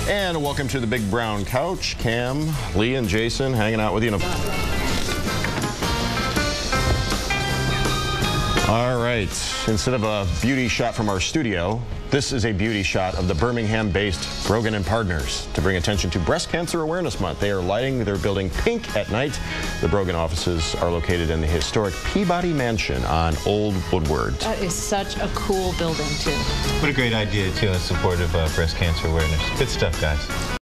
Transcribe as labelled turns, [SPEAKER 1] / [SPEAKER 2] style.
[SPEAKER 1] And welcome to the Big Brown Couch. Cam, Lee, and Jason hanging out with you. All right, instead of a beauty shot from our studio, this is a beauty shot of the Birmingham-based Brogan Partners. To bring attention to Breast Cancer Awareness Month, they are lighting their building pink at night. The Brogan offices are located in the historic Peabody Mansion on Old Woodward.
[SPEAKER 2] That is such a cool building, too.
[SPEAKER 3] What a great idea, too, in support of breast cancer awareness. Good stuff, guys.